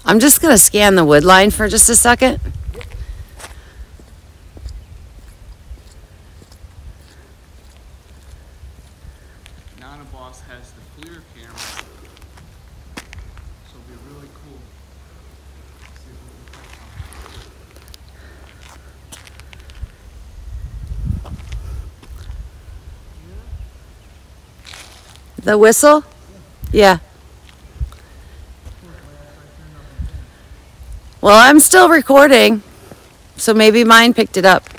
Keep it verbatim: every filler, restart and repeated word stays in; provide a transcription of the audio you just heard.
I'm just going to scan the wood line for just a second. Nana Boss has the clear camera, so it'll be really cool. See if we can catch something. The whistle? Yeah. Well, I'm still recording, so maybe mine picked it up.